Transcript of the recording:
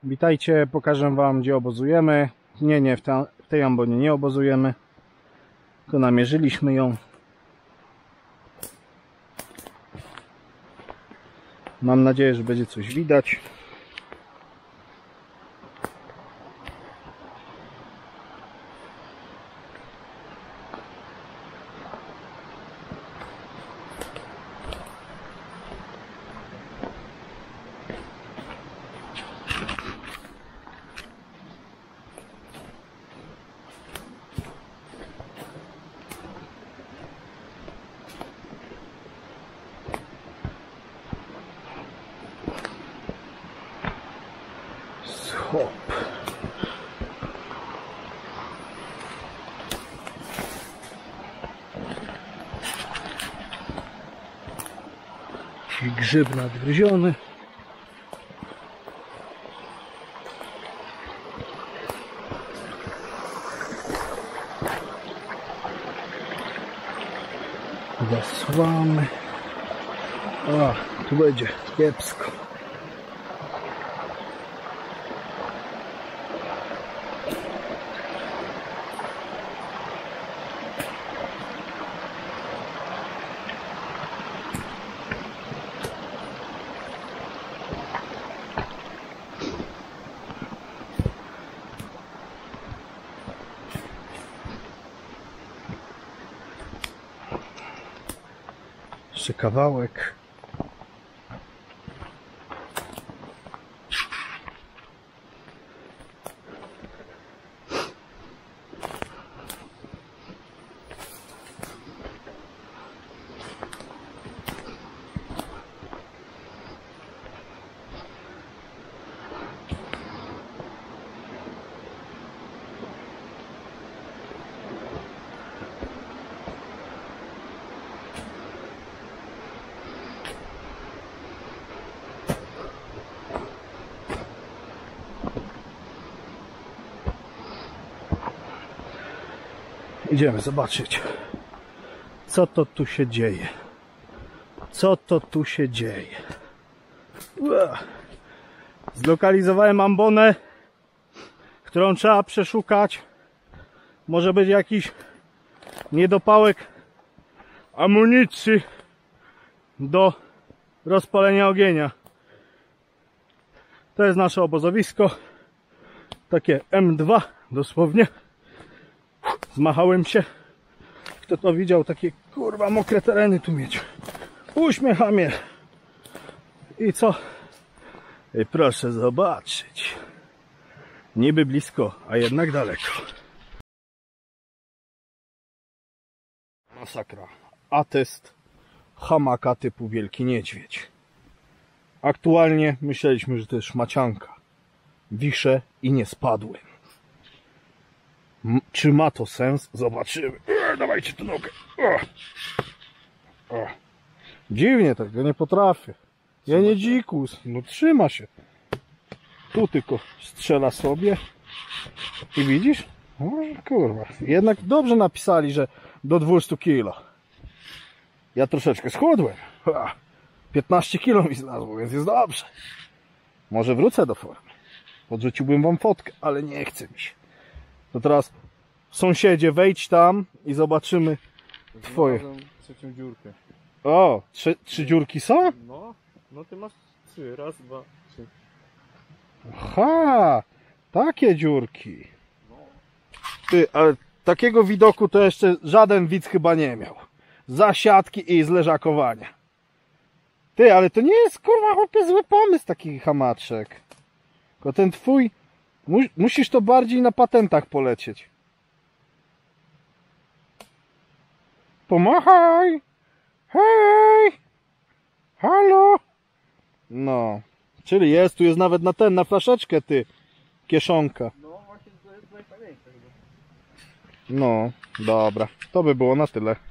Witajcie, pokażę wam, gdzie obozujemy. Nie, w tej ambonie nie obozujemy. Tylko namierzyliśmy ją. Mam nadzieję, że będzie coś widać. Hop. Grzyb nadgryziony. Zasłamy. O, tu będzie kiepsko. Jeszcze kawałek. Idziemy zobaczyć, co to tu się dzieje. Co to tu się dzieje. Zlokalizowałem ambonę, którą trzeba przeszukać. Może być jakiś niedopałek amunicji do rozpalenia ogienia. To jest nasze obozowisko. Takie M2 dosłownie. Zmachałem się. Kto to widział, takie kurwa mokre tereny tu mieć. Uśmiecha mnie. I co? I proszę zobaczyć. Niby blisko, a jednak daleko. Masakra. Atest hamaka typu Wielki Niedźwiedź. Aktualnie myśleliśmy, że to jest szmacianka. Wiszę i nie spadłem. Czy ma to sens? Zobaczymy. Dawajcie tu nogę. Dziwnie, tego nie potrafię. Ja nie dzikus. No trzyma się. Tu tylko strzela sobie. I widzisz? O, kurwa. Jednak dobrze napisali, że do 200 kg. Ja troszeczkę schudłem. 15 kg mi znalazło, więc jest dobrze. Może wrócę do formy. Podrzuciłbym wam fotkę, ale nie chce mi się. To teraz, sąsiedzie, wejdź tam i zobaczymy twoje. Trzecią dziurkę. O, trzy dziurki są? No ty masz 3, raz, 2, 3. Aha, takie dziurki. Ty, ale takiego widoku to jeszcze żaden widz chyba nie miał. Zasiadki i zleżakowania. Ty, ale to nie jest kurwa chłopie zły pomysł taki hamaczek. Tylko ten twój, musisz to bardziej na patentach polecieć. Pomachaj! Hej! Halo! No, czyli jest, tu jest nawet na flaszeczkę, ty, kieszonka. No właśnie to jest najfajniejsze chyba. No, dobra, to by było na tyle.